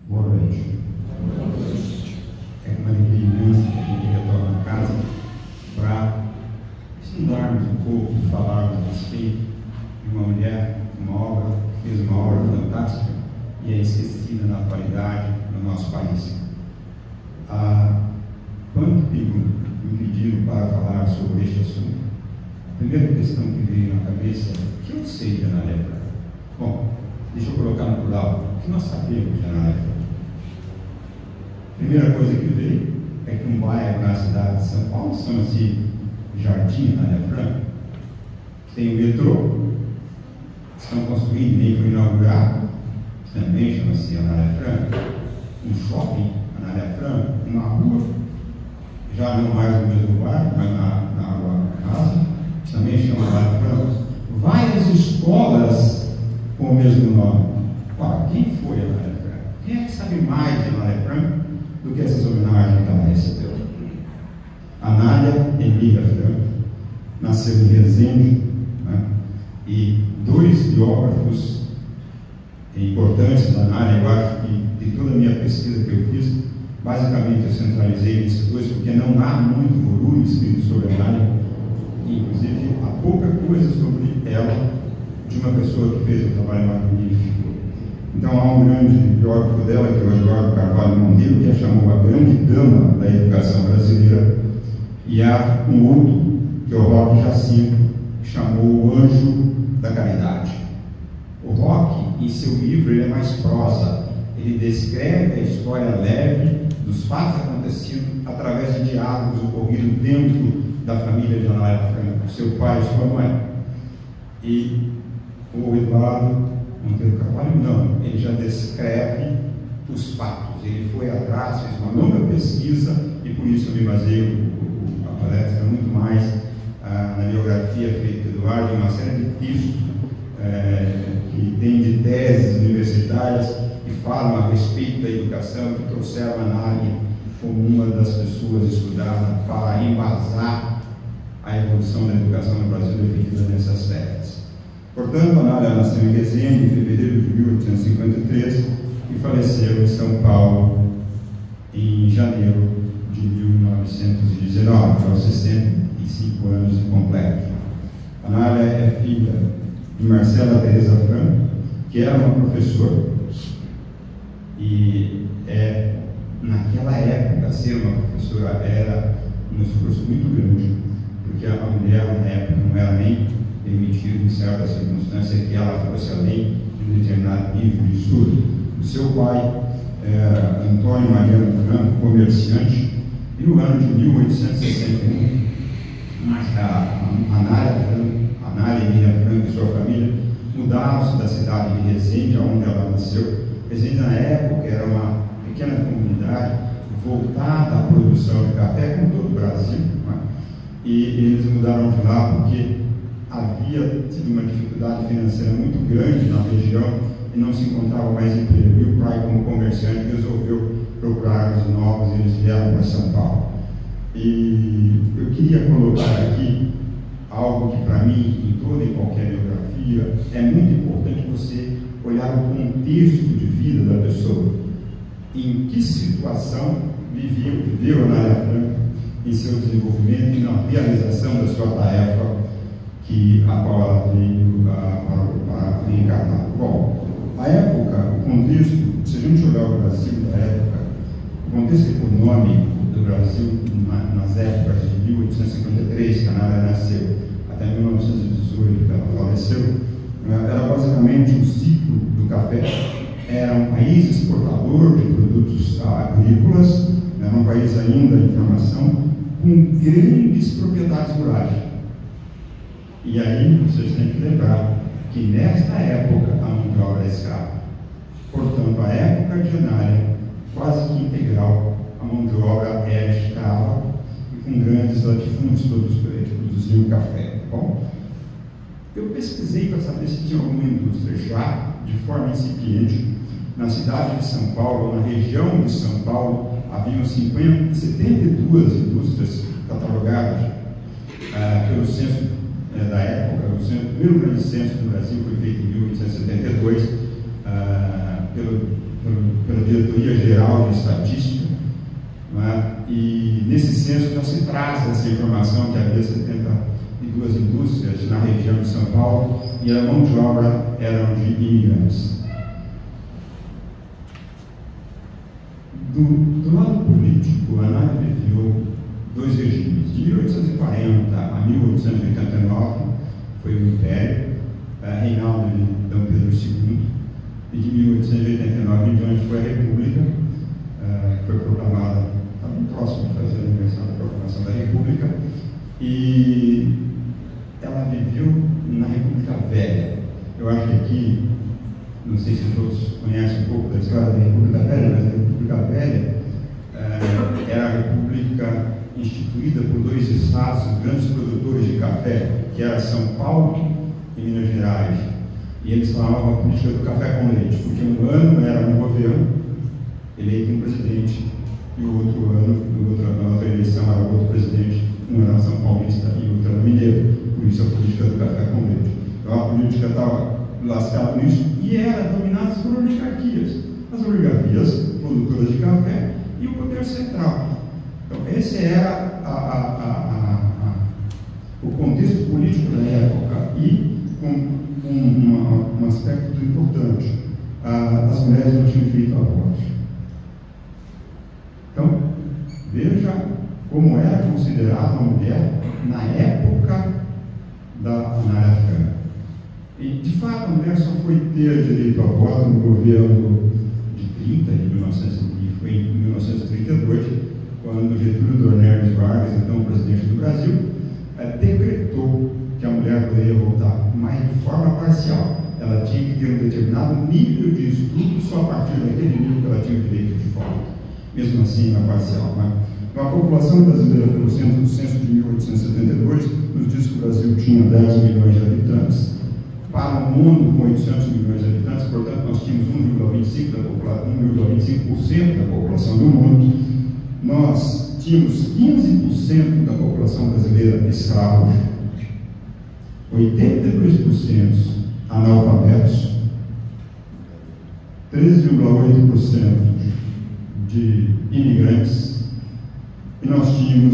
Boa noite. É uma alegria imensa que a gente retorna a casa para estudarmos um pouco, falarmos a respeito de uma mulher, que fez uma obra fantástica e é esquecida na atualidade no nosso país. Quando me pediram para falar sobre este assunto, a primeira questão que veio na cabeça é: o que eu sei de Anália Franco? Bom, deixa eu colocar no plural. O que nós sabemos de Anália Franco? A primeira coisa que veio é que um bairro na cidade de São Paulo chama-se Jardim Anália Franco, tem o metrô, estão construindo, nem foi inaugurado, também chama-se Anália Franco, um shopping Anália Franco, uma rua, já não mais no mesmo bairro, mas na rua casa, que também chama Anália Franco, várias escolas com o mesmo nome. Ora, quem foi Anália Franco? Quem é que sabe mais de Anália Franco do que essas homenagens que ela recebeu? Anália Emília Franco nasceu em Resende, né? E dois biógrafos importantes da Anália, eu acho que de toda a minha pesquisa que eu fiz, basicamente eu centralizei nesses dois, porque não há muito volume escrito sobre a Anália, inclusive há pouca coisa sobre ela de uma pessoa que fez um trabalho magnífico. Então há um grande biógrafo dela, que é o Eduardo Carvalho Monteiro, que a chamou a grande dama da educação brasileira, e há um outro, que é o Roque Jacinto, que chamou o anjo da caridade. O Roque, em seu livro, ele é mais prosa, ele descreve a história leve dos fatos acontecidos através de diálogos ocorridos dentro da família de Anália Franco, seu pai e sua mãe. E o Eduardo Monteiro Carvalho não, ele já descreve os fatos, ele foi atrás, fez uma longa pesquisa, e por isso eu me baseio a palestra muito mais na biografia feita do Eduardo, uma série de textos que tem de teses universitárias que falam a respeito da educação, que trouxeram a Anália como uma das pessoas estudadas para embasar a evolução da educação no Brasil definida nessas terras. Portanto, Anália nasceu em Resende, em fevereiro de 1853, e faleceu em São Paulo em janeiro de 1919, aos 65 anos incompletos. Anália é filha de Marcela Teresa Franco, que era uma professora, e naquela época ser uma professora era um esforço muito grande, porque a mulher na época não era nem permitido em certas circunstâncias que ela fosse além de um determinado nível de estudo. O seu pai era Antônio Mariano Franco, comerciante, e no ano de 1861, Anália Emília Franco e sua família mudaram-se da cidade de Resende, onde ela nasceu. Resende, na época, era uma pequena comunidade voltada à produção de café, como todo o Brasil, né? E eles mudaram de lá porque havia tido uma dificuldade financeira muito grande na região e não se encontrava mais emprego. E o pai, como comerciante, resolveu procurar os novos e eles vieram para São Paulo. E eu queria colocar aqui algo que, para mim, em toda e qualquer biografia, é muito importante você olhar o contexto de vida da pessoa. Em que situação viveu Anália Franco em seu desenvolvimento e na realização da sua tarefa a qual ela veio para encarnar. Bom, a época, o contexto, se a gente olhar o Brasil da época, o contexto econômico do Brasil nas épocas de 1853, que a Anália nasceu, até 1918, que ela faleceu, era basicamente um ciclo do café. Era um país exportador de produtos agrícolas, era um país ainda em formação, com grandes propriedades rurais. E aí vocês têm que lembrar que nesta época a mão de obra era escrava. Portanto, a época de Anália, quase que integral, a mão de obra era escrava e com grandes latifúndios que produziam café. Bom, eu pesquisei para saber se tinha alguma indústria já de forma incipiente. Na cidade de São Paulo, na região de São Paulo, haviam 72 indústrias catalogadas pelo censo da época. O primeiro grande censo do Brasil foi feito em 1872 pelo pela Diretoria Geral de Estatística, não é? E nesse censo já se traz essa informação que havia 72 indústrias na região de São Paulo e a mão de obra eram de imigrantes. Do lado político, a Anália viveu dois regimes. De 1840 a 1889 foi o Império, reinado de Dom Pedro II, e de 1889 em diante foi a República, que foi proclamada, está bem próximo de fazer a aniversário da proclamação da República, e ela viveu na República Velha. Eu acho que aqui, não sei se todos conhecem um pouco da história da República Velha, mas a República Velha era a república instituída por dois estados grandes produtores de café, que era São Paulo e Minas Gerais. E eles falavam a política do café com leite, porque um ano era um governo eleito um presidente, e o outro ano, na outra eleição, era outro presidente, um era São Paulista e o outro era mineiro. Por isso a política do café com leite. Então a política estava lascada nisso e era dominada por oligarquias. As oligarquias produtoras de café e o poder central. Então esse era o contexto político da época e com um aspecto importante. As mulheres não tinham direito a voto. Então, veja como era considerada a mulher na época da Anália Franco. E, de fato, a mulher só foi ter direito a voto no governo de 30, e foi em 1932, quando Getúlio Dornelles Vargas, então presidente do Brasil, decretou que a mulher poderia votar, mas de forma parcial. Ela tinha que ter um determinado nível de estudo, só a partir daquele nível que ela tinha o direito de voto. Mesmo assim, na parcial. A população brasileira, pelo censo de 1872, nos diz que o Brasil tinha 10 milhões de habitantes. Para o mundo, com 800 milhões de habitantes, portanto, nós tínhamos 1,25% da população do mundo. Nós tínhamos 15% da população brasileira escravos, 82% analfabetos, 13,8% de imigrantes, e nós tínhamos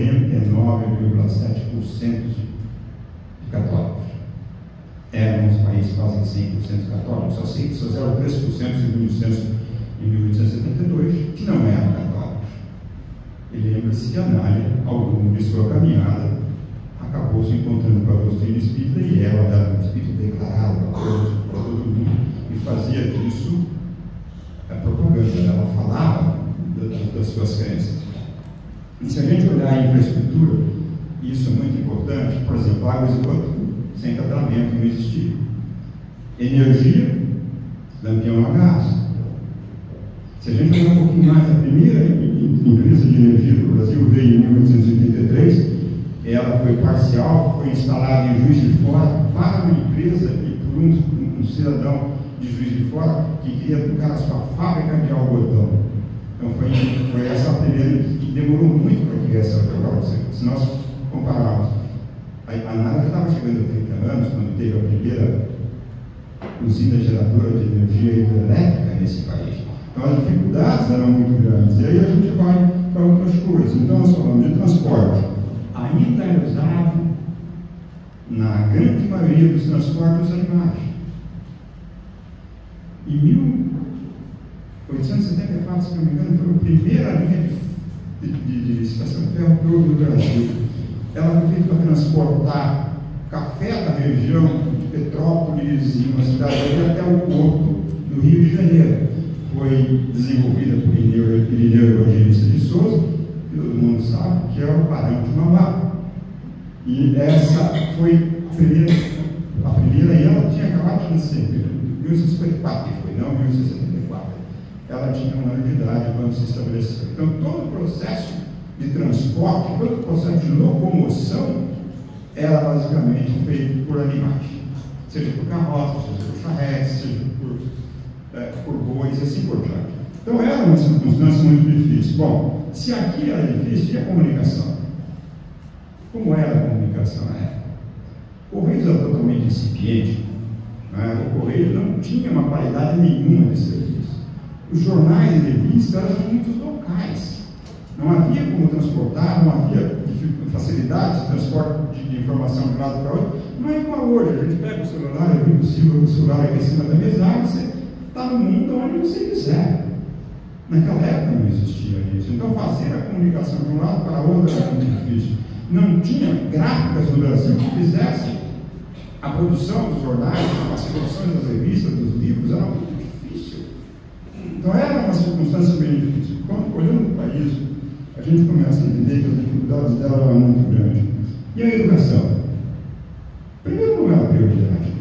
99,7% de católicos. Éramos um país quase 100% católico, só 0,3% segundo o censo em 1872, que não eram católicos. E lembra-se que a Anália, ao longo de sua caminhada, acabou se encontrando com a doutrina espírita, e ela era um espírito declarado para todo mundo, e fazia disso a propaganda. Ela falava das suas crenças. E se a gente olhar a infraestrutura, isso é muito importante. Por exemplo, água e esgoto, sem tratamento, não existia. Energia, lampião a gás. Se a gente olhar um pouquinho mais, a primeira empresa de energia do Brasil veio em 1883, ela foi parcial, foi instalada em Juiz de Fora para uma empresa e por um cidadão de Juiz de Fora que queria tocar a sua fábrica de algodão. Então foi essa a primeira, e demorou muito para que essa agora. Se nós compararmos, a Anália estava chegando a 30 anos, quando teve a primeira usina geradora de energia hidrelétrica nesse país. Então as dificuldades eram muito grandes. E aí a gente vai para outras coisas. Então nós falamos de transporte. Ainda é usado, na grande maioria dos transportes, os animais. Em 1874, se não me engano, foi a primeira linha de estação de ferro que houve no Brasil. Ela foi feita para transportar café da região de Petrópolis e uma cidade até o porto do Rio de Janeiro. Foi desenvolvida por Irineu Evangelista de Souza, que todo mundo sabe que é o Barão de Mauá. E essa foi a primeira, e ela tinha acabado de nascer, em 1954 que foi, não 1974. Ela tinha um ano de idade quando se estabeleceu. Então, todo o processo de transporte, todo o processo de locomoção era basicamente feito por animais, seja por carroças, seja por charretes, seja por bois e assim por diante. Então, era uma circunstância muito difícil. Bom, se aqui era difícil, e a comunicação? Como era a comunicação na época? O Correio era totalmente incipiente, né? O Correio não tinha uma qualidade nenhuma de serviço. os jornais e revistas eram muito locais. Não havia como transportar, não havia facilidade de transporte de informação de um lado para outro. Não é igual hoje. A gente pega o celular, o celular aqui em cima da mesa, você está no mundo onde você quiser. Naquela época não existia isso. Então, fazer a comunicação de um lado para o outro era muito difícil. Não tinha gráficas no Brasil que fizessem a produção dos jornais, as produções das revistas, dos livros, era muito difícil. Então, era uma circunstância bem difícil. Quando, olhando para o país, a gente começa a entender que as dificuldades dela eram muito grandes. E a educação? Primeiro, não é a prioridade.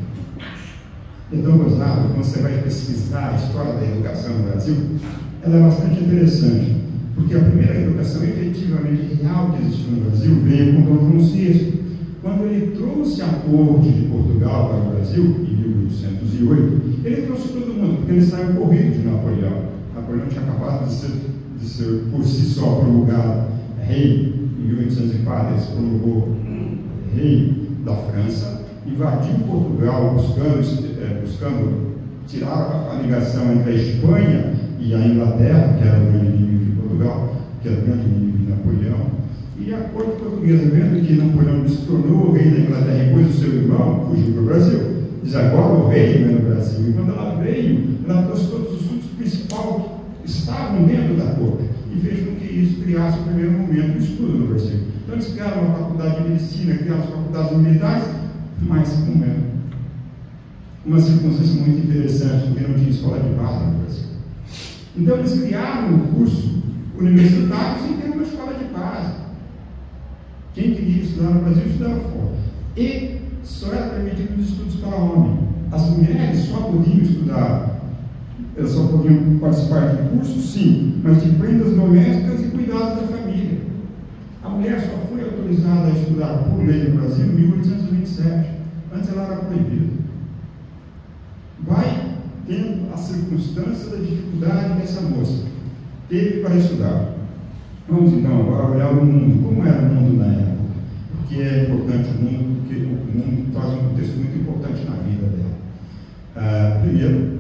É tão gozado, quando você vai pesquisar a história da educação no Brasil, ela é bastante interessante, porque a primeira educação efetivamente real que existiu no Brasil veio com Dom João VI. Quando ele trouxe a corte de Portugal para o Brasil, em 1808, ele trouxe todo mundo, porque ele saiu corrido de Napoleão. Napoleão tinha acabado de ser por si só promulgado rei, em 1804 ele se promulgou rei da França, invadiu Portugal buscando tirar a ligação entre a Espanha e a Inglaterra, que era o grande inimigo de Portugal, que era o grande inimigo de Napoleão. E a corte portuguesa, vendo que Napoleão se tornou o rei da Inglaterra e pôs o seu irmão, fugiu para o Brasil, diz agora o rei é no Brasil. E quando ela veio, ela trouxe todos os assuntos principais que estavam dentro da corte e fez com que isso criasse o primeiro momento do estudo no Brasil. Então eles criaram uma faculdade de medicina, criaram as faculdades militares, mas com uma circunstância muito interessante, porque não tinha escola de base no Brasil. Então eles criaram um curso universitário sem ter uma escola de base. Quem queria estudar no Brasil estudava fora. E só era permitido os estudos para homem. As mulheres só podiam estudar, elas só podiam participar de cursos, sim, mas de prendas domésticas e cuidado da família. A mulher só foi autorizada a estudar por lei no Brasil em 1827. Antes ela era proibida. Vai tendo a circunstância da dificuldade dessa moça. Teve para estudar. Vamos então agora olhar o mundo. Como era o mundo na época? Porque é importante o mundo, porque o mundo traz um contexto muito importante na vida dela. Primeiro,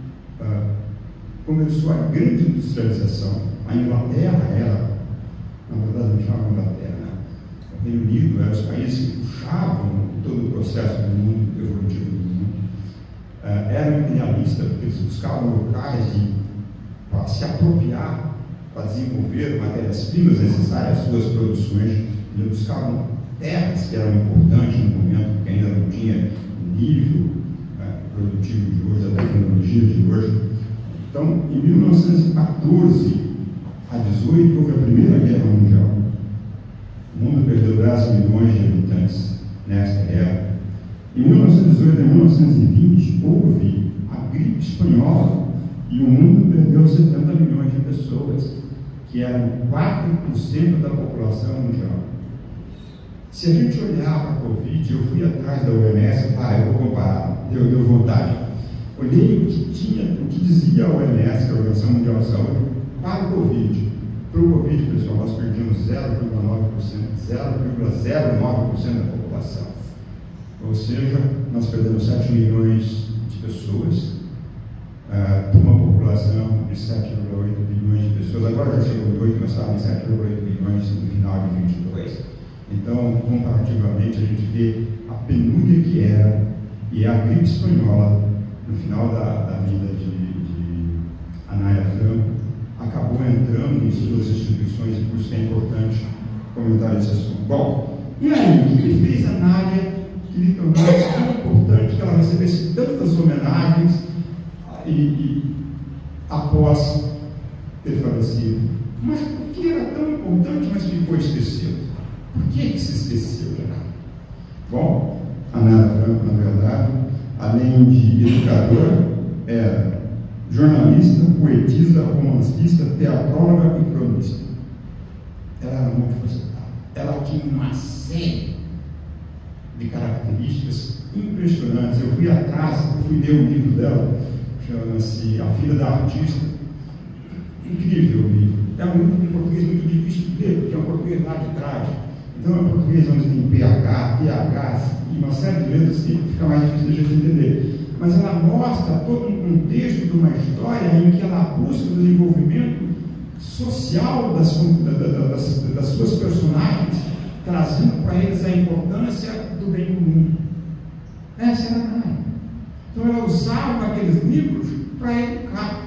começou a grande industrialização. A Inglaterra era, na verdade não chamava Inglaterra, né? O Reino Unido eram os países que puxavam todo o processo do mundo evolutivo do mundo. Eram imperialistas, porque eles buscavam locais para se apropriar, para desenvolver matérias-primas necessárias às suas produções. Eles buscavam terras que eram importantes no momento, porque ainda não tinha o nível produtivo de hoje, a tecnologia de hoje. Então, em 1914 a 18 houve a Primeira Guerra Mundial. O mundo perdeu 10 milhões de habitantes nesta época. Em 1918 a 1920 houve a gripe espanhola e o mundo perdeu 70 milhões de pessoas, que eram 4% da população mundial. Se a gente olhar para a Covid, eu fui atrás da OMS, eu vou comparar, deu vontade. Olhei o que dizia a OMS, a Organização Mundial de Saúde, para o Covid. Para o Covid, pessoal, nós perdemos 0,09% da população. Ou seja, nós perdemos 7 milhões de pessoas, por uma população de 7,8 bilhões de pessoas. Agora já chegou em 8, mas estava em 7,8 bilhões no final de 22. Então, comparativamente, a gente vê a penúria que era, e a gripe espanhola, no final da vida de Anália Franco, acabou entrando em suas instituições, e por isso é importante comentar esse assunto. Bom, e aí, o que fez a Anália que lhe tornasse tão importante que ela recebesse tantas homenagens após ter falecido? Mas por que era tão importante, mas ficou esquecido? Por que se esqueceu de Anália? Bom, Anália Franco, na verdade, além de educadora, era jornalista, poetisa, romancista, teatróloga e cronista. Ela era muito facetada. Ela tinha uma série de características impressionantes. Eu fui atrás, eu fui ler o livro dela, chama-se A Filha da Artista. Incrível o livro. É um livro em português muito difícil de ler, porque é um português lá de trás. Então é um português onde tem PH, PH e uma série de letras que fica mais difícil de a gente entender. mas ela mostra todo um contexto de uma história em que ela busca o desenvolvimento social das suas personagens, trazendo para eles a importância do bem comum. Essa era a Nádia. Então ela usava aqueles livros para educar.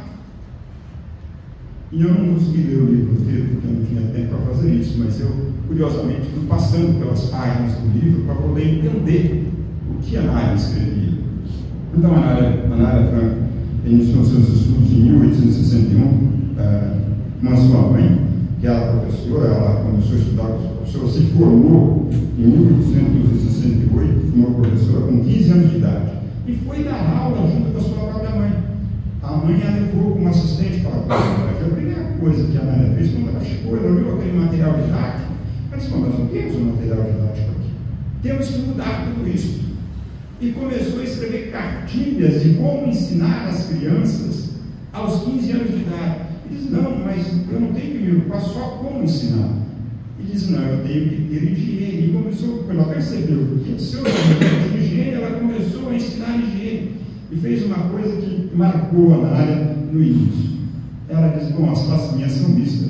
E eu não consegui ler o livro inteiro, porque eu não tinha tempo para fazer isso, mas eu, curiosamente, fui passando pelas páginas do livro para poder entender o que a Nádia escrevia. Então a Nádia Franco iniciou seus estudos em 1861, com a sua mãe, que era professora. Ela começou a estudar com os professores, se formou em 1868, como professora com 15 anos de idade, e foi dar aula junto com a sua própria mãe. A mãe a levou como assistente para a colégio. A primeira coisa que a Nádia fez, quando ela chegou, ela viu aquele material didático. Ela disse: nós não temos um material didático aqui, temos que mudar tudo isso. E começou a escrever cartilhas de como ensinar as crianças aos 15 anos de idade. Ele diz: não, mas eu não tenho que me preocupar só como ensinar. Ele diz: não, eu tenho que ter higiene. E começou, quando ela percebeu que o seu conhecimento de higiene, ela começou a ensinar higiene. E fez uma coisa que marcou a Nádia no início. Ela diz: bom, as classes minhas são mistas.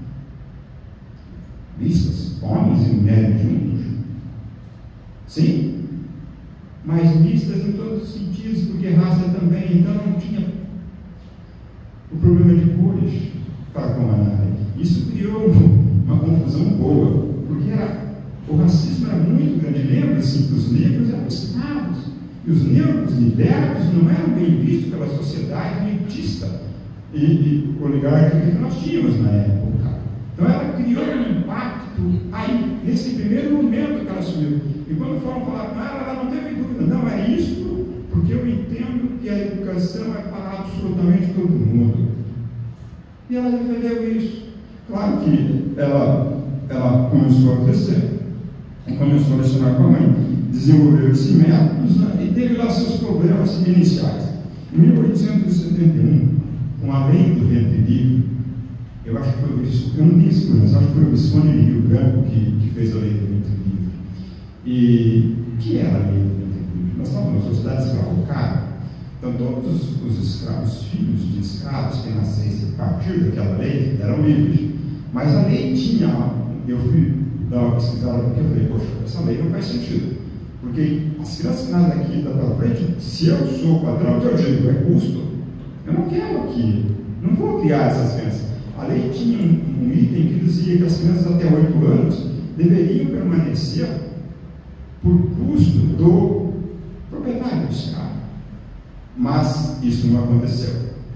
Mistas? Homens e mulheres juntos? Sim. Mas mistas em todos os sentidos, porque raça também. Então não tinha o problema de cores para com a Nádia. Isso criou uma confusão boa, porque o racismo era muito grande. Lembra-se que os negros eram escravos, e os negros libertos não eram bem vistos pela sociedade elitista e oligárquica que nós tínhamos na época. Então ela criou um impacto aí, nesse primeiro momento que ela assumiu. E quando foram falar com ela, ela não teve dúvida: não, é isso, porque eu entendo que a educação é para absolutamente todo mundo. E ela defendeu isso. Claro que ela começou a crescer, começou a lecionar com a mãe, desenvolveu esses métodos, né, e teve lá seus problemas iniciais. Em 1871, com a lei do ventre livre, eu acho que foi isso, eu não tenho isso, mas acho que foi o Visconde de Rio Branco que fez a lei do ventre livre. E o que era a lei do ventre livre? Nós estávamos numa sociedade escravocrata. Então todos os escravos, filhos de escravos que nascessem a partir daquela lei, eram livres. Mas a lei tinha, eu fui dar uma pesquisada porque eu falei: poxa, essa lei não faz sentido, porque as crianças que nascem aqui para frente, se eu sou patrão, eu digo: é custo, eu não quero aqui, não vou criar essas crianças. A lei tinha um item que dizia que as crianças até 8 anos deveriam permanecer por custo do proprietário do escravo. Mas isso não aconteceu.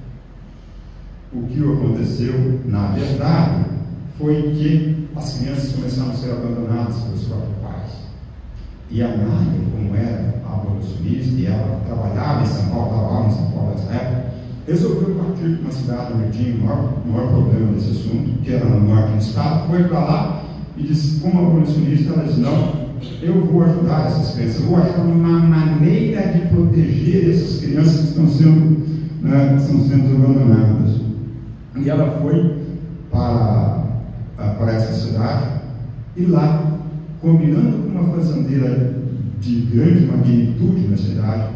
O que aconteceu, na verdade, foi que as crianças começaram a ser abandonadas pelos próprios pais. E a Nádia, como era abolicionista, e ela trabalhava em São Paulo, estava em São Paulo nessa época, resolveu partir para uma cidade onde tinha o maior problema desse assunto, que era no norte do estado. Foi para lá e disse: como abolicionista, ela disse: não, eu vou ajudar essas crianças, eu vou achar uma maneira de proteger essas crianças que estão sendo abandonadas. E ela foi para essa cidade, e lá, combinando com uma fazendeira de grande magnitude na cidade,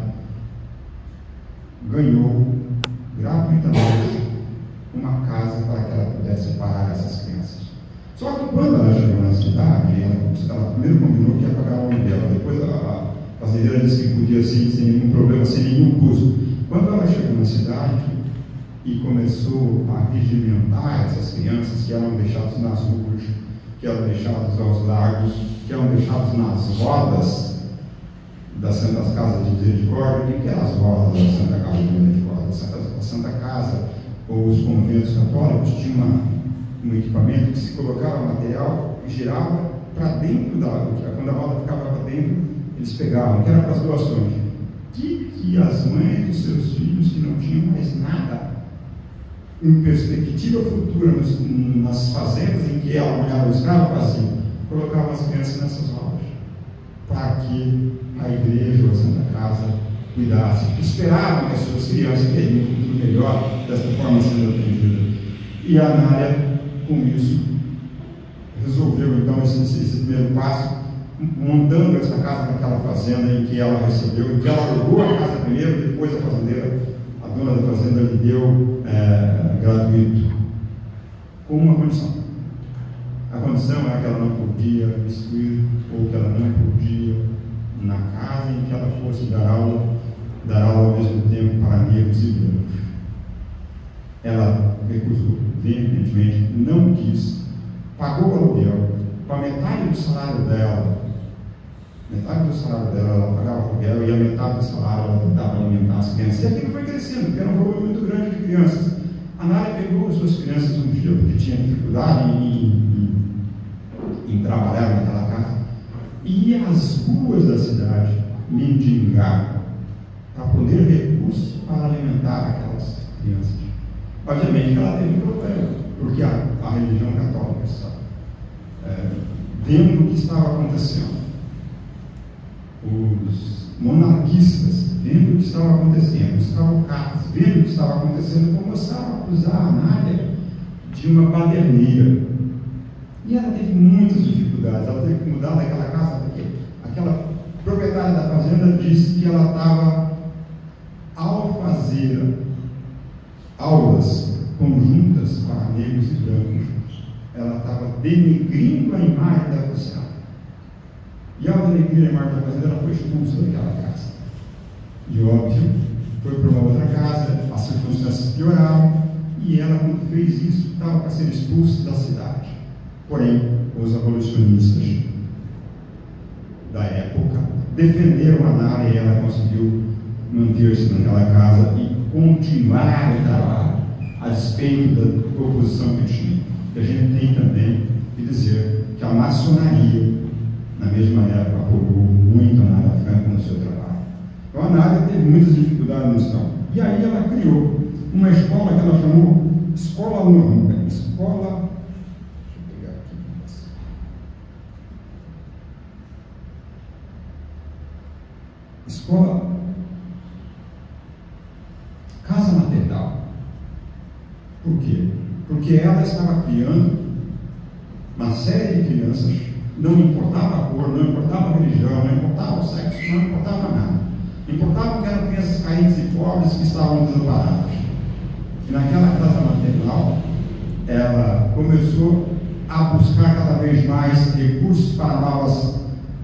ganhou gratuitamente uma casa para que ela pudesse parar essas crianças. Só que quando ela chegou na cidade, ela primeiro combinou que ia pagar o nome dela, depois a fazendeira disse que podia ser sem nenhum problema, sem nenhum custo. Quando ela chegou na cidade e começou a regimentar essas crianças que eram deixadas nas ruas, que eram deixadas aos largos, que eram deixadas nas rodas das Santas Casas de Misericórdia. O que eram as rodas da Santa Casa de Misericórdia? A Santa Casa ou os conventos católicos tinham um equipamento que se colocava material e girava para dentro da roda. Quando a roda ficava para dentro, eles pegavam, que era para as doações. Que as mães dos seus filhos que não tinham mais nada em perspectiva futura nas fazendas em que ela, mulher do escravo, fazia, colocavam as crianças nessas rodas para que a igreja ou a Santa Casa cuidasse, esperavam que as suas crianças teriam um futuro melhor dessa forma sendo atendida. E a Nádia, com isso, resolveu então esse primeiro passo, montando essa casa naquela fazenda em que ela recebeu, em que ela alugou a casa primeiro, depois a fazendeira, a dona da fazenda, lhe deu gratuito, com uma condição. A condição é que ela não podia instruir, ou que ela não podia, na casa em que ela fosse dar aula ao mesmo tempo para negros e brancos. Ela recusou, veementemente, não quis, pagou o aluguel, com a metade do salário dela. Metade do salário dela ela pagava o aluguel e a metade do salário ela tentava alimentar as crianças. E aquilo foi crescendo, porque era um volume muito grande de crianças. A Nádia pegou as suas crianças um dia, porque tinha dificuldade em trabalhar naquela casa, e ia às ruas da cidade mendigar para poder recursos para alimentar aquelas crianças. Obviamente que ela teve um problema, porque a religião católica sabe, vendo o que estava acontecendo, os monarquistas vendo o que estava acontecendo, os cavocatas vendo o que estava acontecendo, começaram a acusar a Nádia de uma baderneira. E ela teve muitas dificuldades, ela teve que mudar daquela casa, porque aquela proprietária da fazenda disse que ela estava, ao fazer aulas conjuntas para negros e brancos, ela estava denegrindo a imagem da fazenda. E ao denegrir a imagem da fazenda, ela foi expulsa daquela casa. E óbvio, foi para uma outra casa, as circunstâncias pioraram, e ela, quando fez isso, estava para ser expulsa da cidade. Porém, os abolicionistas da época defenderam a Nádia e ela conseguiu manter-se naquela casa e continuar o trabalho, a despeito da oposição que tinha. E a gente tem também que dizer que a maçonaria, na mesma época, apoiou muito a Nádia Franco no seu trabalho. Então a Nádia teve muitas dificuldades no estado. E aí ela criou uma escola que ela chamou Escola Normal. Escola Casa Maternal. Por quê? Porque ela estava criando uma série de crianças, não importava a cor, não importava a religião, não importava o sexo, não importava nada. Importava que eram crianças carentes e pobres que estavam desamparadas. E naquela casa maternal, ela começou a buscar cada vez mais recursos para novas,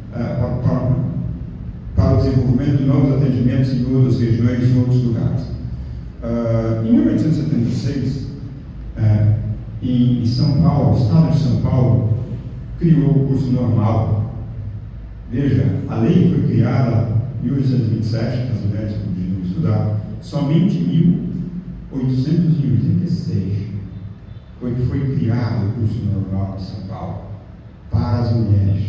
para o desenvolvimento de novos atendimentos em outras regiões e em outros lugares. Em 1876, em São Paulo, o estado de São Paulo criou o curso normal. Veja, a lei foi criada em 1827, que as mulheres podiam estudar, somente em 1886 foi que foi criado o curso normal de São Paulo para as mulheres.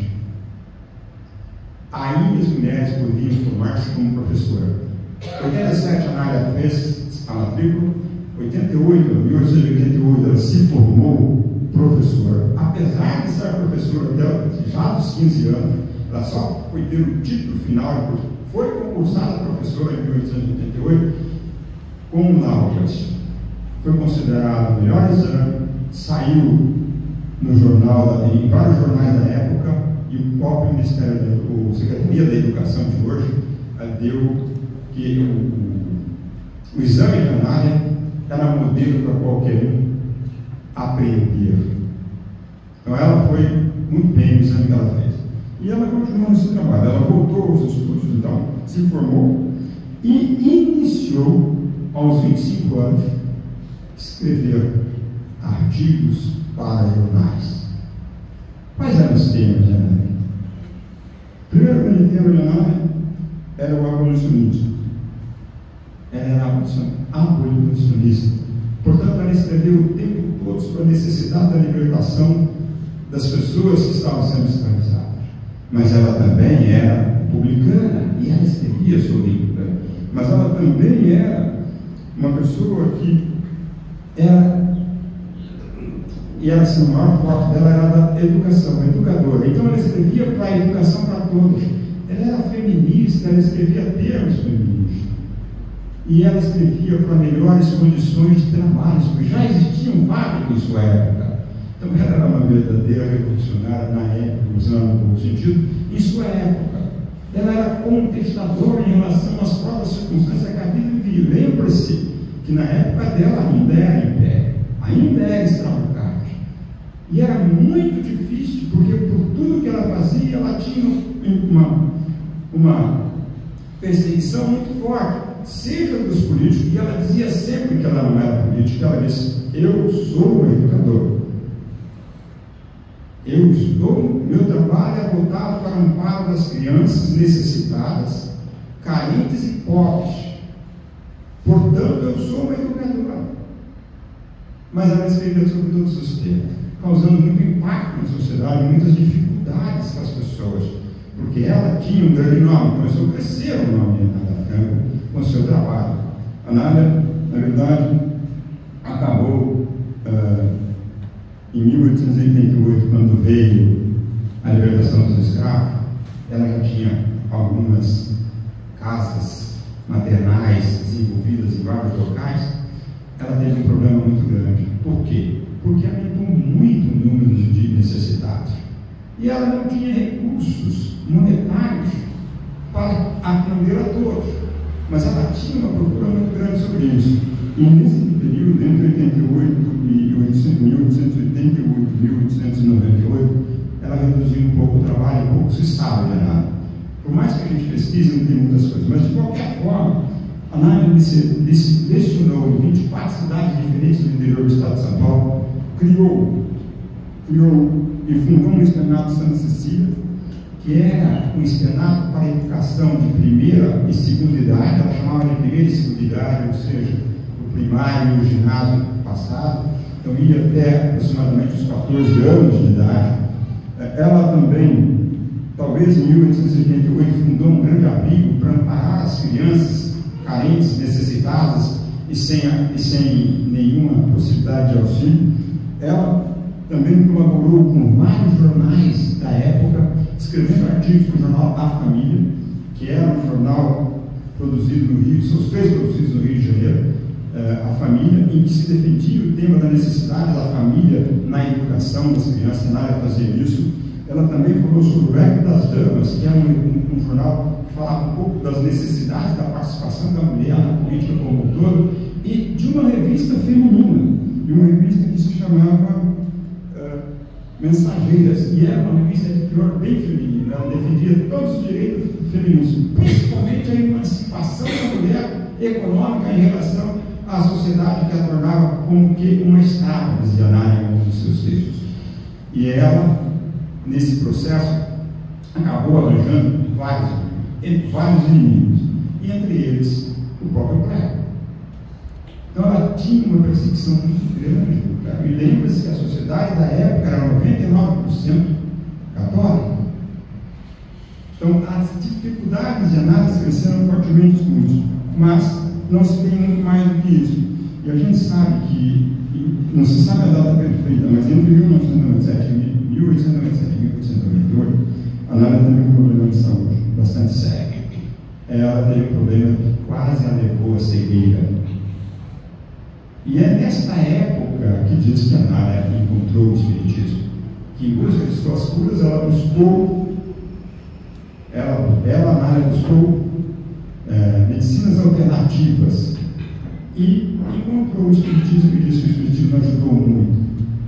Aí as mulheres podiam formar-se como professora. Em 87 a Nádia fez a matrícula, em 1888 ela se formou professora. Apesar de ser professora dela, já dos 15 anos, ela só foi ter o título final, foi concursada professora em 1888 com laureas. Foi considerado o melhor exame, saiu no jornal, em vários jornais da época, e o próprio Ministério, a Secretaria da Educação de hoje, deu que o exame da Nádia era modelo para qualquer um aprender. Então ela foi muito bem no exame que ela fez. E ela continuou nesse trabalho. Ela voltou aos estudos, então, se formou e iniciou, aos 25 anos, escrever artigos para jornais. Quais eram os temas de Nádia? Primeiro grande tema de Nádia era o abolicionismo. Ela era abolicionista. Portanto, ela escreveu o tempo todo sobre a necessidade da libertação das pessoas que estavam sendo escravizadas. Mas ela também era republicana e ela escrevia sobre isso. Mas ela também era uma pessoa que era, e ela, assim, o maior foco dela era da educação, educadora. Então ela escrevia para a educação para todos. Ela era feminista, ela escrevia termos feministas. E ela escrevia para melhores condições de trabalho, porque já existiam fábricas em sua época. Então ela era uma verdadeira revolucionária na época, usando no bom sentido, em sua época. Ela era contestadora em relação às próprias circunstâncias que a vida vivia. Lembra-se que na época dela ainda era império, ainda era escravocrata. E era muito difícil, porque por tudo que ela fazia, ela tinha uma perseguição muito forte, seja dos políticos, e ela dizia sempre que ela não era política, ela disse: eu sou um educador. Meu trabalho é voltado para o amparo das crianças necessitadas, carentes e pobres. Portanto, eu sou uma educadora. Mas ela escrevia sobre todos os temas, causando muito impacto na sociedade, muitas dificuldades para as pessoas, porque ela tinha um grande nome, começou a crescer o nome de Anália Franco com o seu trabalho. Anália, na verdade, acabou em 1888, quando veio a libertação dos escravos. Ela já tinha algumas casas maternais desenvolvidas em vários locais. Ela teve um problema muito grande. Por quê? Porque aumentou muito o número de necessitados. E ela não tinha recursos monetários para atender a todos. Mas ela tinha uma procura muito grande sobre isso. E nesse período, entre 1888 e 1898, ela reduziu um pouco o trabalho, um pouco se sabe de Anália. Por mais que a gente pesquise, não tem muitas coisas. Mas, de qualquer forma, Anália lecionou em 24 cidades diferentes do interior do estado de São Paulo, criou e fundou um externato Santa Cecília, que era um externato para a educação de primeira e segunda idade. Ela chamava de primeira e segunda idade, ou seja, o primário e o ginásio passado. Então ia até aproximadamente os 14 anos de idade. Ela também, talvez em 1888, fundou um grande abrigo para amparar as crianças carentes, necessitadas e sem nenhuma possibilidade de auxílio. Ela também colaborou com vários jornais da época, escrevendo artigos para o jornal A Família, que era um jornal produzido no Rio, são os três produzidos no Rio de Janeiro, A Família, em que se defendia o tema da necessidade da família na educação das crianças. Anália fazia isso. Ela também falou sobre o Eco das Damas, que era um jornal que falava um pouco das necessidades da participação da mulher na política como um todo, e de uma revista feminina, de uma revista que se chamava Mensageiras, e era uma revista de teor bem feminino. Ela defendia todos os direitos femininos, principalmente a emancipação da mulher econômica em relação à sociedade, que a tornava como que uma escrava, dizia Anália em um dos seus textos. E ela, nesse processo, acabou arranjando vários inimigos, e entre eles o próprio clero. Então ela tinha uma perseguição muito grande do clero. E lembra-se que a sociedade da época era 99% católica. Então as dificuldades de Anália cresceram fortemente com isso, mas não se tem muito mais do que isso. E a gente sabe que, não se sabe a data perfeita, mas entre 1997 e 1898, Anália teve um problema de saúde bastante sério. Ela teve um problema que quase a levou à cegueira. E é nesta época que diz que Anália encontrou o Espiritismo, que em busca de suas curas ela Anália buscou medicinas alternativas e encontrou o Espiritismo, e disse que o Espiritismo ajudou muito.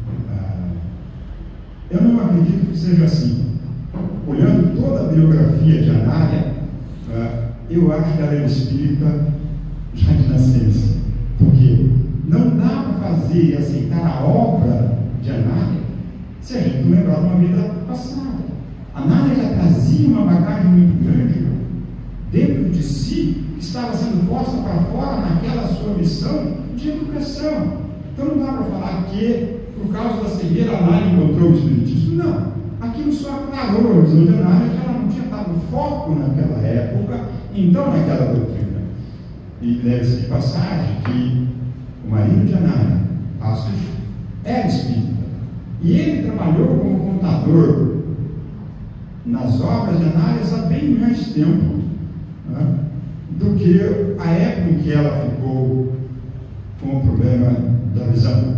Eu não acredito que seja assim. Olhando toda a biografia de Anália, eu acho que ela era espírita já de nascença, porque não dá para fazer e aceitar a obra de Anália se a gente não lembrar de uma vida passada. Anália já trazia uma bagagem muito grande dentro de si, que estava sendo posta para fora naquela sua missão de educação. Então não dá para falar que, por causa da cegueira, Anália encontrou o Espiritismo. Não. Aquilo só aclarou a visão de Anália, que ela não tinha dado foco naquela época, então naquela doutrina. E deve-se de passagem que o marido de Anália, Passos, era espírita. E ele trabalhou como contador nas obras de Anália há bem mais tempo, né, do que a época em que ela ficou com o problema da visão.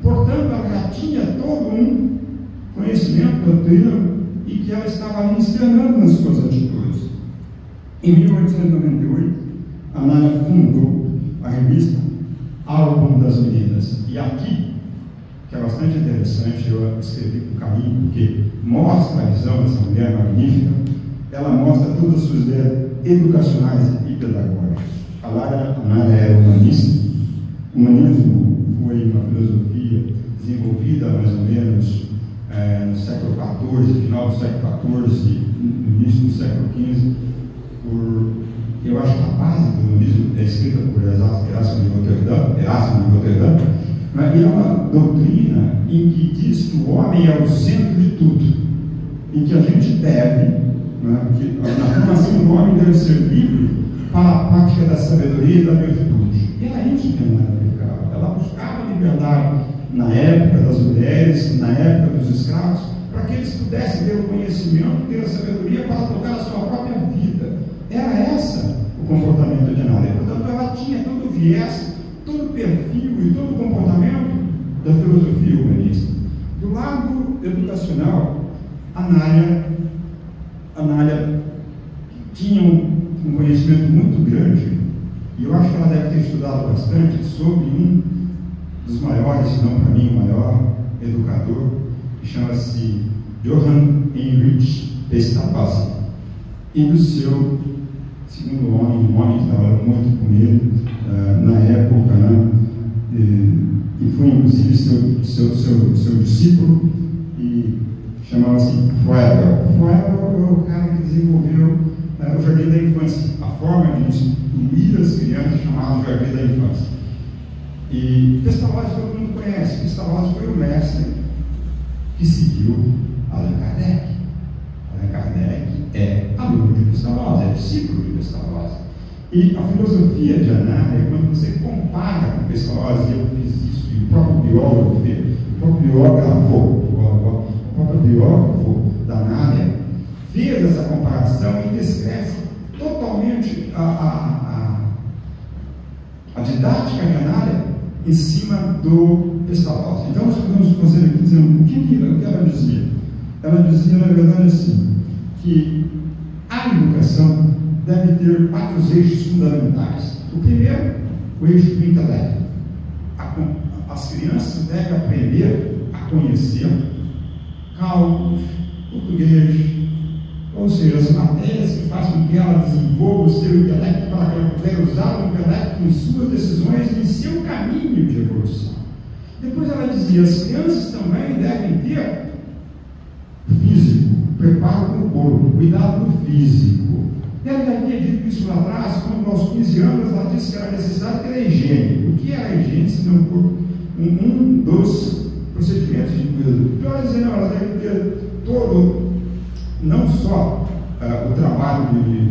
Portanto, ela já tinha todo um conhecimento doutrina e que ela estava ali externando nas suas atitudes. Em 1898, a Anália fundou a revista Álbum das Meninas. E aqui, que é bastante interessante, eu escrevi com carinho, porque mostra a visão dessa mulher magnífica. Ela mostra todas as suas ideias educacionais e pedagógicas. A Anália era humanista. O humanismo foi uma filosofia desenvolvida mais ou menos no século XIV, final do século XIV, no início do século XV. Eu acho que a base do humanismo é escrita por Erasmo de Roterdã, e é uma doutrina em que diz que o homem é o centro de tudo, em que a gente deve, que na formação do homem deve ser livre para a prática da sabedoria e da virtude. E era isso que a Anália aplicava. Ela buscava liberdade na época das mulheres, na época dos escravos, para que eles pudessem ter o conhecimento, ter a sabedoria para tocar a sua própria vida. Era esse o comportamento de Anália. Portanto, ela tinha todo o viés, todo o perfil e todo o comportamento da filosofia humanista. Do lado educacional, Anália tinha um conhecimento muito grande, e eu acho que ela deve ter estudado bastante sobre um dos maiores, se não para mim o maior educador, que chama-se Johann Heinrich Pestalozzi, e do seu segundo homem, um homem que trabalhou muito com ele na época, e foi inclusive seu discípulo, e chamava-se Froebel. Froebel é o cara que desenvolveu o Jardim da Infância, a forma de instruir as crianças chamada Jardim da Infância. E Pestalozzi todo mundo conhece. Pestalozzi foi o mestre que seguiu Allan Kardec. Allan Kardec é aluno de Pestalozzi, é discípulo de Pestalozzi. E a filosofia de Anália, quando você compara com Pestalozzi, eu fiz isso, e o próprio biógrafo da Anália fez essa comparação e descreve totalmente a didática de Anália em cima do Pestalozzi. Então nós podemos fazer aqui dizendo o que ela dizia. Ela dizia, na verdade, assim, que a educação deve ter 4 eixos fundamentais. O primeiro, o eixo do intelecto. As crianças devem aprender a conhecer cálculos, português, ou seja, as matérias que fazem com que ela desenvolva o seu intelecto para que ela puder usar o intelecto em suas decisões e em seu caminho de evolução. Depois ela dizia, as crianças também devem ter físico, preparo com o corpo, cuidado do físico. Ela já havia dito isso lá atrás, quando aos 15 anos ela disse que era necessário ter a higiene. O que era a higiene se não for um dos procedimentos de cuidado? Então ela dizia, não, ela deve ter todo, não só o trabalho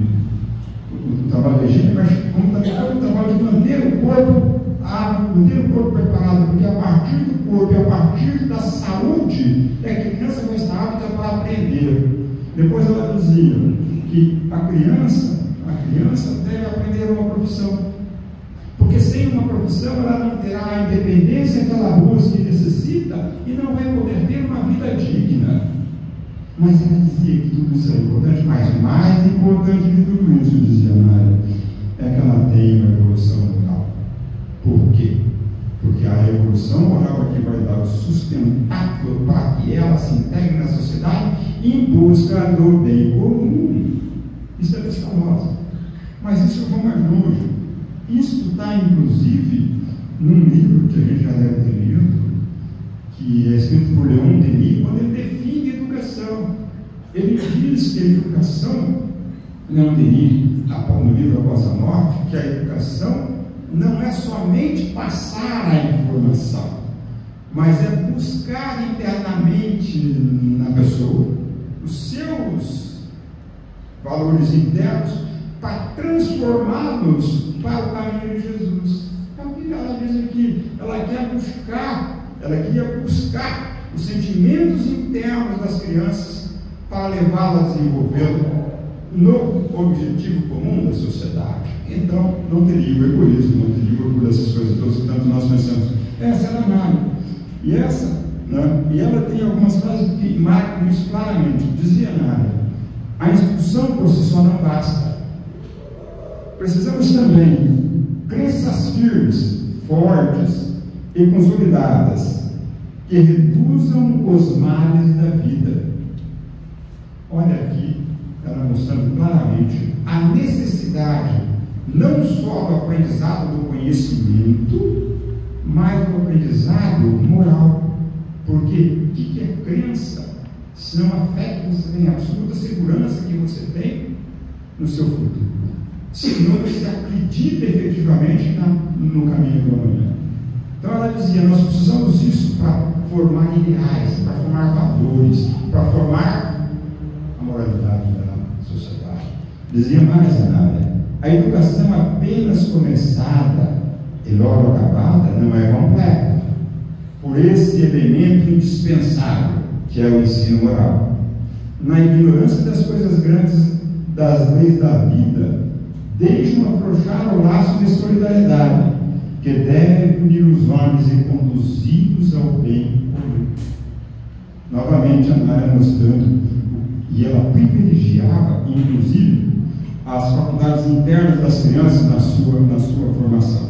da higiene, mas como também o trabalho de manter o corpo preparado, porque a partir do corpo e a partir da saúde é que a criança vai estar apta para aprender. Depois ela dizia que a criança deve aprender uma profissão, porque sem uma profissão ela não terá a independência que ela busca e necessita e não vai poder ter uma vida digna. Mas ela dizia que tudo isso é importante, mas mais importante de tudo isso, dizia Anália, é que ela tem uma evolução moral. Por quê? Porque a evolução moral é que vai dar o sustentáculo para que ela se integre na sociedade em busca do bem comum. Isso é Pestalozzi. Mas isso eu vou mais longe. Isso está, inclusive, num livro que a gente já deve ter lido, que é escrito por Leon Denis, quando ele define educação. Ele diz que a educação, Leon Denis, no livro Após a Morte, que a educação não é somente passar a informação, mas é buscar internamente na pessoa os seus valores internos para transformá-los para o caminho de Jesus. Então, o que ela diz aqui? Ela queria buscar os sentimentos internos das crianças para levá-las a desenvolver no objetivo comum da sociedade. Então, não teria o egoísmo, não teria o orgulho dessas coisas todas que tanto nós pensamos. Essa era a Anália. E ela tem algumas frases que marcam isso claramente. Dizia Nádia: a instrução por si só não basta. Precisamos também crenças firmes, fortes e consolidadas, que reduzam os males da vida. Olha aqui, ela mostrando claramente a necessidade não só do aprendizado do conhecimento, mas do aprendizado moral. Porque o que é crença? Se não a fé que você tem, a absoluta segurança que você tem no seu futuro. Se não você acredita efetivamente no caminho do amanhã. Então ela dizia: nós precisamos disso para formar ideais, para formar valores, para formar a moralidade da sociedade. Dizia mais a Nádia: a educação apenas começada e logo acabada não é completa, por esse elemento indispensável, que é o ensino moral. Na ignorância das coisas grandes, das leis da vida, deixam afrouxar o laço de solidariedade, que deve unir os homens e conduzi-los ao bem comum. Novamente, a Nádia mostrando, e ela privilegiava, inclusive, as faculdades internas das crianças na sua formação.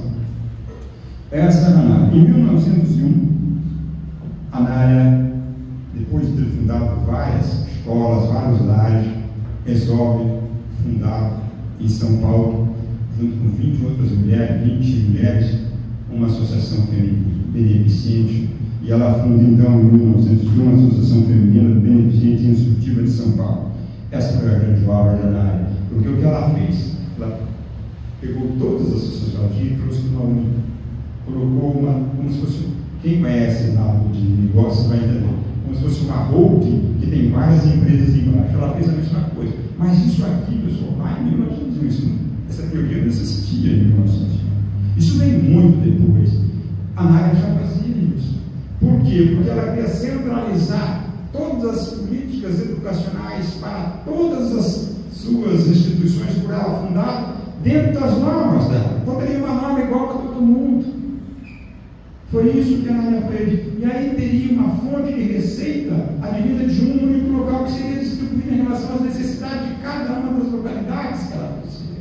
Essa era a Nádia. Em 1901, a Nádia, depois de ter fundado várias escolas, vários lares, resolve fundar em São Paulo, junto com 20 outras mulheres, 20 mulheres, uma associação beneficente, e ela funda então em 1901 a Associação Feminina Beneficente e Instrutiva de São Paulo. Essa foi a grande obra da Nádia, porque o que ela fez? Ela pegou todas as associações e trouxe uma única, colocou uma, como se fosse, quem conhece nada de negócio vai entender, como se fosse uma holding que tem várias empresas embaixo. Ela fez a mesma coisa. Mas isso aqui, pessoal, lá em 1901, essa teoria não existia em 1901. Isso veio muito depois. A Nádia já fazia isso. Por quê? Porque ela queria centralizar todas as políticas educacionais para todas as suas instituições por ela fundada dentro das normas dela. Então teria uma norma igual para todo mundo. Foi isso que a Nádia fez. E aí teria uma fonte de receita advinda de um único local que seria distribuída em relação às necessidades de cada uma das localidades que ela fazia.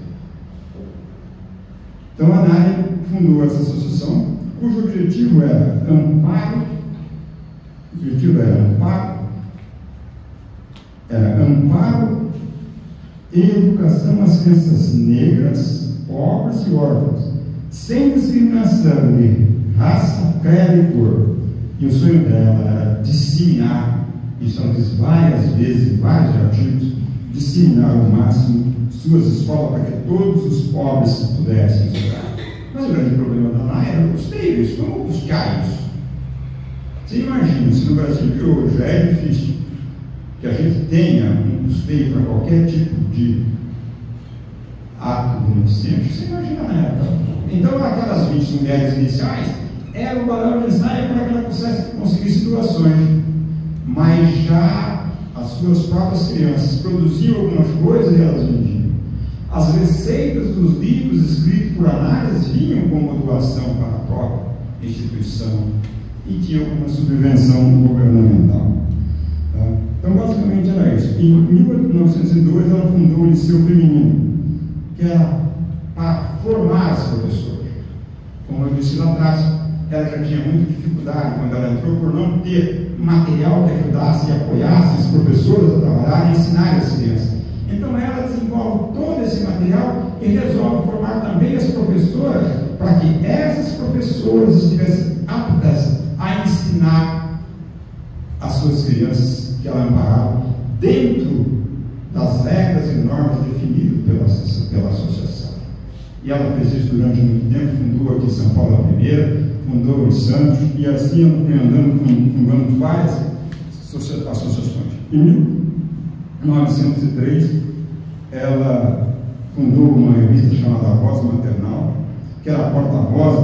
Então a Nádia fundou essa associação, cujo objetivo era amparo e educação às crianças negras, pobres e órfãs, sem discriminação de raça, credo e cor. E o sonho dela era disseminar, isso ela diz várias vezes em vários artigos, disseminar ao máximo suas escolas para que todos os pobres pudessem estudar. Mas o grande problema da Nádia era o custeio, isso, como custear isso? Você imagina, se no Brasil de hoje já é difícil que a gente tenha um custeio para qualquer tipo de ato beneficente, você imagina na época. Então aquelas 20 mulheres iniciais era o balão de ensaio para que ela conseguisse doações, mas já as suas próprias crianças produziam algumas coisas e elas vendiam. As receitas dos livros escritos por análises vinham como doação para a própria instituição e tinha alguma subvenção governamental. Tá? Então, basicamente era isso. Em 1902, ela fundou o Liceu Feminino, que era para formar as professoras. Como eu disse lá atrás, ela já tinha muita dificuldade quando ela entrou por não ter material que ajudasse e apoiasse as professoras a trabalhar e ensinar as crianças. Então ela desenvolve todo esse material e resolve formar também as professoras para que essas professoras estivessem aptas a ensinar as suas crianças que ela amparava dentro das regras e normas definidas pela associação. E ela fez isso durante muito tempo, fundou aqui em São Paulo a primeira, fundou em Santos, e assim ela foi andando, fundando várias associações. Em 1903, ela fundou uma revista chamada Voz Maternal, que era a porta-voz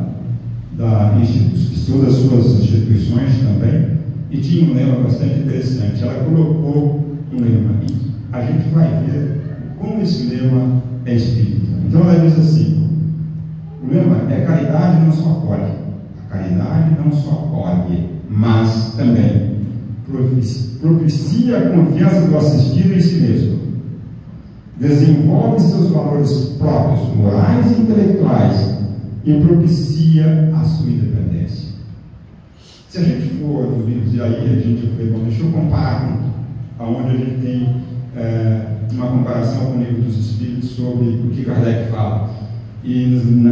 de todas as suas instituições também, e tinha um lema bastante interessante. Ela colocou um lema, e a gente vai ver como esse lema é espírita. Então ela diz assim: o lema é caridade não só acolhe, a caridade não só acolhe, mas também propicia a confiança do assistido em si mesmo, desenvolve seus valores próprios, morais e intelectuais, e propicia a sua independência. Se a gente for no livro, e aí a gente foi, bom, deixa eu comparar aonde a gente tem uma comparação com o livro dos Espíritos sobre o que Kardec fala. E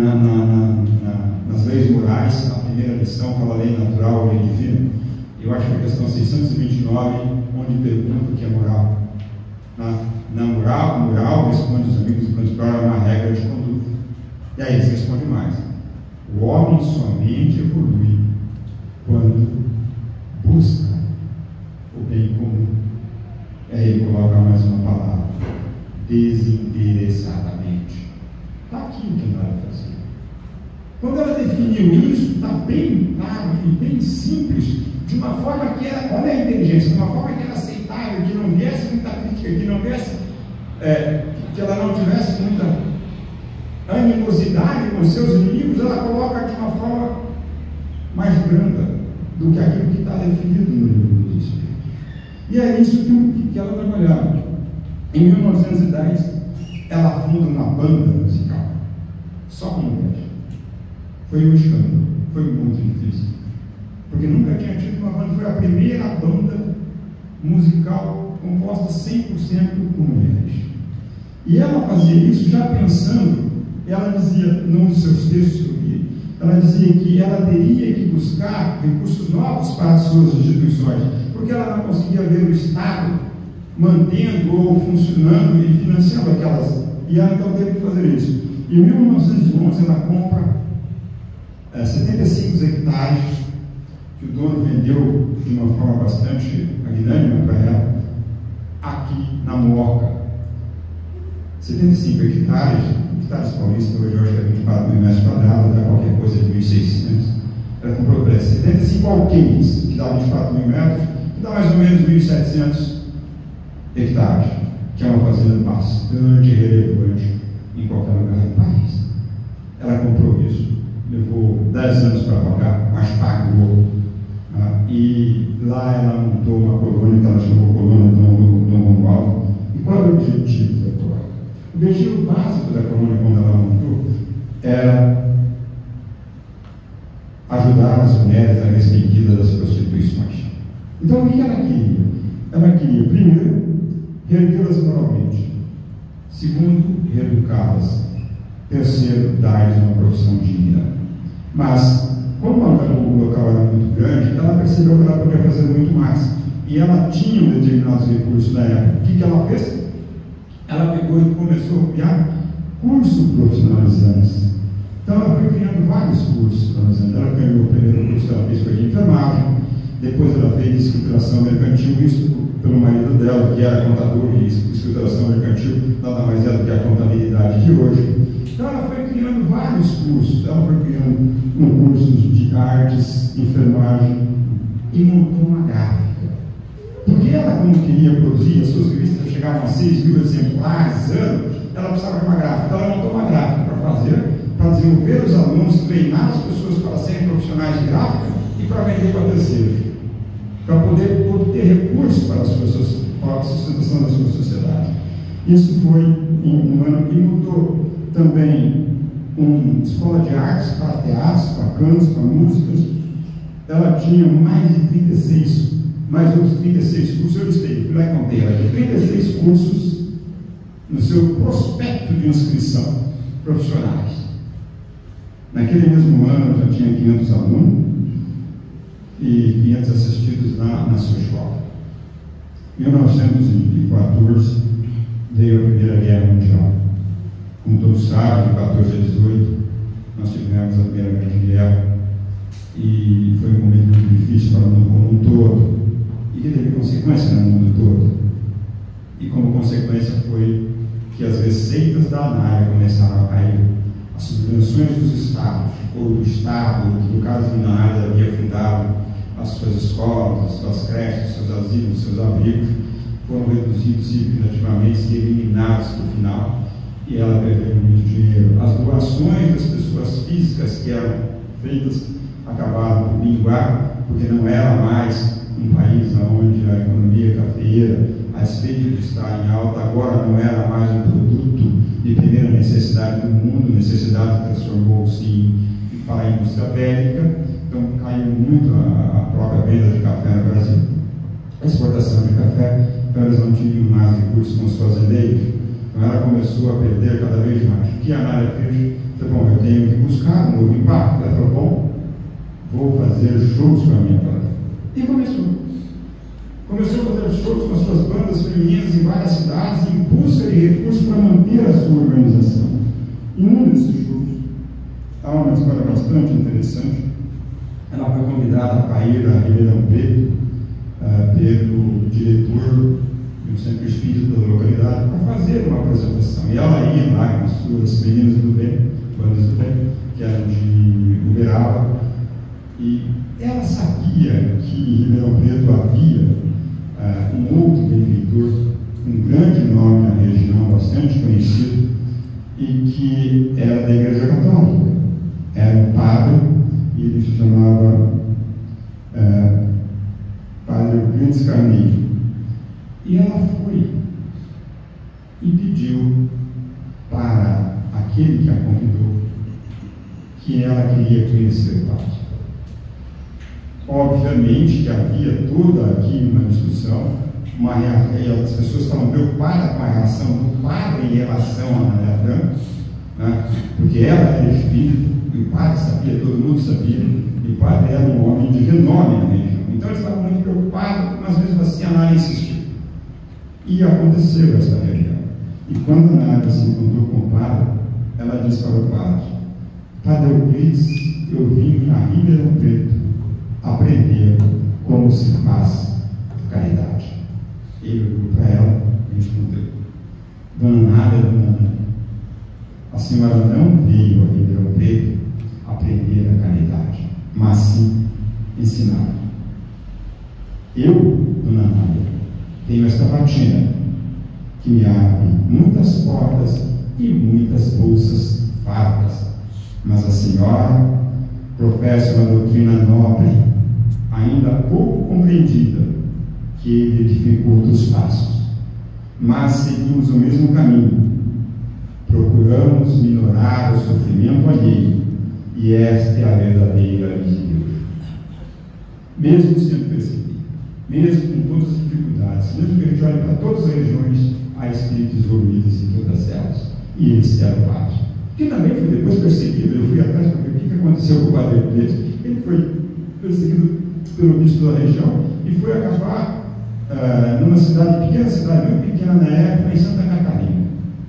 nas leis morais, a primeira lição fala lei natural, lei divina. Eu acho que a questão 629, onde pergunta o que é moral. Na moral, responde os amigos do Plano, é uma regra de conduta. E aí eles respondem mais. O homem somente evolui quando busca o bem comum. Aí ele coloca mais uma palavra: desinteressadamente. Está aqui o que ela vai fazer. Quando ela definiu isso, está bem claro e bem simples, de uma forma que era, olha a inteligência, de uma forma que era aceitável, que não viesse muita crítica, que não viesse, que ela não tivesse muita animosidade com seus inimigos. Ela coloca de uma forma mais branda do que aquilo que está definido no livro dos Espíritos. E é isso que ela trabalhava. Em 1910, ela funda uma banda musical, só com mulheres. Foi um escândalo, foi muito difícil, porque nunca tinha tido uma banda. Foi a primeira banda musical composta 100% por mulheres. E ela fazia isso já pensando, ela dizia, num dos seus textos que eu li, ela dizia que ela teria que buscar recursos novos para as suas instituições, porque ela não conseguia ver o Estado mantendo ou funcionando e financiando aquelas. E ela então teve que fazer isso. Em 1911 ela compra 75 hectares que o dono vendeu de uma forma bastante magnânima para ela, aqui na Moca. 75 hectares paulistas, hoje eu acho que é 24 mil metros quadrados, dá qualquer coisa de 1.600. Ela comprou para 75 alqueires, que dá 24 mil metros, que dá mais ou menos 1.700 hectares, que é uma fazenda bastante relevante em qualquer lugar do país. Ela comprou isso, levou 10 anos para pagar, mas pagou. E lá ela montou uma colônia que ela chamou Colônia Dom Romualdo. E qual era o objetivo da colônia? O objetivo básico da colônia, quando ela montou, era ajudar as mulheres a restringir das prostituições. Então, o que ela queria? Ela queria, primeiro, reerguê-las moralmente. Segundo, reeducá-las. Terceiro, dar-lhes uma profissão digna. Mas, como o local era muito grande, ela percebeu que ela podia fazer muito mais. E ela tinha determinados recursos na época. O que ela fez? Ela pegou e começou a criar cursos profissionalizantes. Então, ela foi criando vários cursos profissionalizantes. Ela ganhou o primeiro curso que ela fez foi de enfermagem. Depois ela fez de escrituração mercantil, isso pelo marido dela, que era contador, e escrituração mercantil nada mais é do que a contabilidade de hoje. Então ela foi criando vários cursos. Ela foi criando cursos de artes, enfermagem, e montou uma gráfica. Porque ela, quando queria produzir, as suas revistas chegavam a 6 mil exemplares ano, ela precisava de uma gráfica. Então ela montou uma gráfica para desenvolver os alunos, treinar as pessoas para serem profissionais de gráfica e para vender para terceiros, para poder obter recursos para a sustentação da sua sociedade. Isso foi em um ano que mudou também uma escola de artes para teatros, para cantos, para músicas. Ela tinha mais outros 36 cursos. Eu listei, fui lá e contei, ela tinha 36 cursos no seu prospecto de inscrição profissionais. Naquele mesmo ano já tinha 500 alunos e 500 assistidos na sua escola. Em 1914 veio a Primeira Guerra Mundial. Como todos sabem, de 14 a 18 nós tivemos a Primeira Grande Guerra e foi um momento muito difícil para o mundo como um todo e que teve consequência no mundo todo. E como consequência foi que as receitas da ANAR começaram a cair. As subvenções dos estados, ou do estado, que no caso de Minas havia fundado as suas escolas, as suas creches, os seus asilos, os seus abrigos, foram reduzidos significativamente e eliminados no final, e ela perdeu muito dinheiro. As doações das pessoas físicas que eram feitas acabaram por minguar, porque não era mais um país onde a economia cafeeira, a despeito de estar em alta, agora não era mais um produto de primeira necessidade do mundo, necessidade que transformou-se para a indústria bélica, então caiu muito a própria venda de café no Brasil, a exportação de café, então eles não tinham mais recursos com os fazendeiros, então ela começou a perder cada vez mais. O que a Anália fez? Falou, bom, eu tenho que buscar um novo impacto. Ela falou, bom, vou fazer shows com a minha banda. E começou a fazer shows com as suas bandas femininas em várias cidades, em busca de recursos para manter a sua organização. Em um desses shows, há uma história bastante interessante. Ela foi convidada para ir a Ribeirão Preto pelo diretor do Centro Espírita da localidade para fazer uma apresentação. E ela ia lá com as suas meninas do bem, bandas do bem, que eram de Uberaba, e ela sabia que em Ribeirão Preto havia um outro benfeitor, um grande nome na região, bastante conhecido, e que era da Igreja Católica. Era um padre, e ele se chamava Padre Euclides Carneiro. E ela foi e pediu para aquele que a convidou que ela queria conhecer o padre. Obviamente que havia toda aqui uma discussão, as pessoas estavam preocupadas com a reação do padre em relação a Anália Franco, né? Porque ela era espírita, e o padre sabia, todo mundo sabia, e o padre era um homem de renome na região. Então eles estavam muito preocupados, mas mesmo assim a Anália insistiu. E aconteceu essa reunião. E quando a Anália se encontrou com o padre, ela disse para o padre: Padre Euclides, eu vim a Ribeirão Preto aprender como se faz caridade. Ele olhou para ela e respondeu: Dona Anália, a senhora não veio a Ribeirão Preto aprender a caridade, mas sim ensinar. Eu, Dona Anália, tenho esta batina que me abre muitas portas e muitas bolsas fartas, mas a senhora professa uma doutrina nobre, ainda pouco compreendida, que ele dificulta os passos, mas seguimos o mesmo caminho, procuramos minorar o sofrimento alheio, e esta é a verdadeira luz de Deus. Mesmo sendo perseguido, mesmo com todas as dificuldades, mesmo que a gente olhe para todas as regiões, há espíritos evoluídos em todas elas, e eles eram padre, que também foi depois perseguido. Eu fui atrás para ver o que aconteceu com o padre Euclides. Ele foi perseguido pelo bispo da região e foi acabar numa cidade, pequena cidade, muito pequena na época, em Santa Catarina.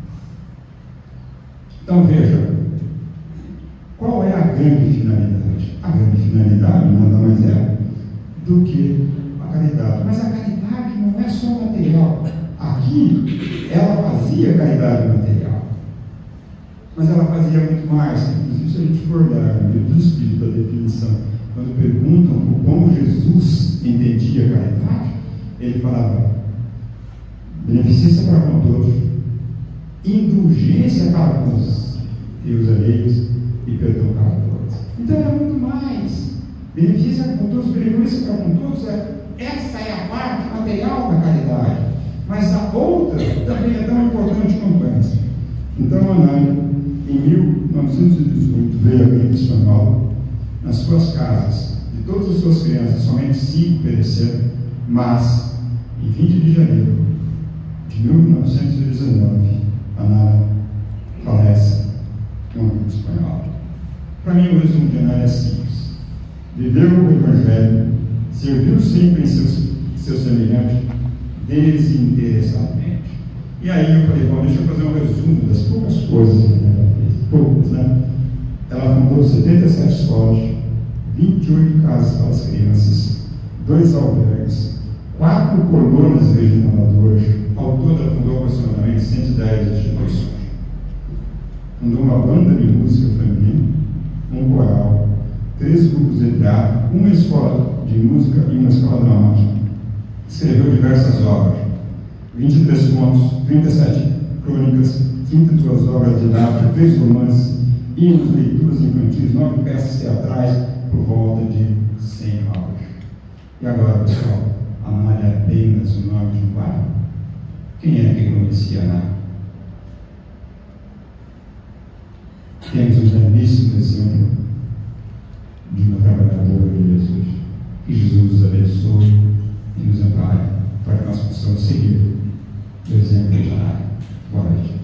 Então veja, qual é a grande finalidade? A grande finalidade nada mais é do que a caridade. Mas a caridade não é só material. Aqui ela fazia caridade material, mas ela fazia muito mais. Inclusive, se a gente for olhar no livro do Espírito, a definição, quando perguntam como Jesus entendia a caridade, ele falava: beneficência para com todos, indulgência para com os alheios e perdão para todos. Então era muito mais. Beneficência para com todos, beneficência para com todos, essa é a parte material da caridade, mas a outra também é tão importante quanto essa. Então a Anália, em 1918, veio a gripe espanhola. Nas suas casas, de todas as suas crianças, somente 5 pereceram, mas em 20 de janeiro de 1919, a Anália falece com a gripe espanhola. Para mim, o resumo de Anália é simples: viveu o Evangelho, serviu sempre em seu semelhante, desinteressadamente. E aí eu falei: bom, deixa eu fazer um resumo das poucas coisas que ela fez. Poucas, né? Ela fundou 77 escolas, 28 casas para as crianças, 2 albergues, 4 colunas regeneradoras. Ao todo, ela fundou aproximadamente 110 instituições. Fundou uma banda de música feminina, um coral, 3 grupos de teatro, uma escola de música e uma escola dramática. Escreveu diversas obras: 23 contos, 37 crônicas, 32 obras didáticas, 3 romances, hinos, leituras infantis, 9 peças teatrais, por volta de 100 aulas. E agora, pessoal, Amália é apenas o nome de um bairro. Quem é que conhecia a Anália? Temos um belíssimo exemplo de uma trabalhadora de Jesus. Que Jesus nos abençoe e nos ampare para que nós possamos seguir o exemplo de Anália. Boa noite.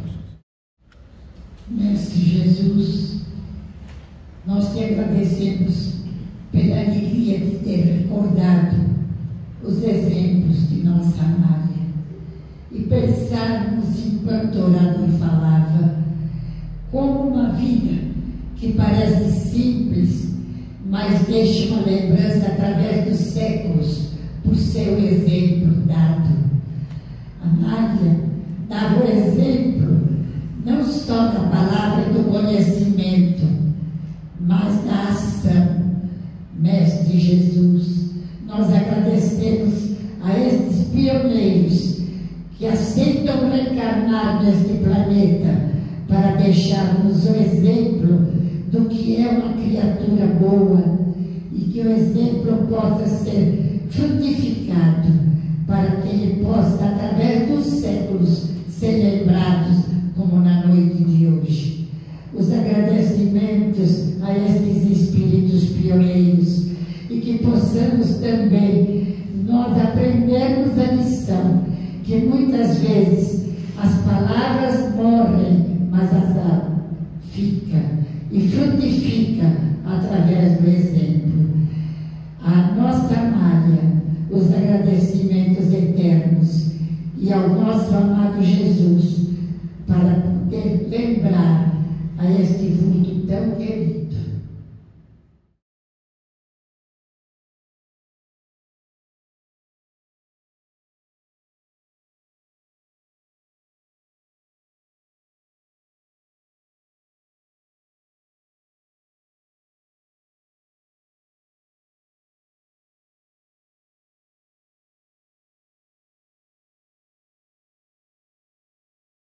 Mestre Jesus, nós te agradecemos pela alegria de ter recordado os exemplos de nossa Amália e pensarmos enquanto o orador falava como uma vida que parece simples, mas deixa uma lembrança através dos séculos por seu exemplo dado. Amália dava o exemplo não só da palavra do conhecimento, mas da ação. Mestre Jesus, nós agradecemos a estes pioneiros que aceitam reencarnar neste planeta para deixarmos o exemplo do que é uma criatura boa e que o exemplo possa ser frutificado para que ele possa, através dos séculos, ser lembrados como na noite de hoje. Os agradecimentos a estes espíritos pioneiros e que possamos também nós aprendermos a lição que muitas vezes as palavras morrem, mas a alma fica e frutifica através do exemplo. A nossa Amália, os agradecimentos eternos e ao nosso amado Jesus para poder lembrar a este vulto tão querido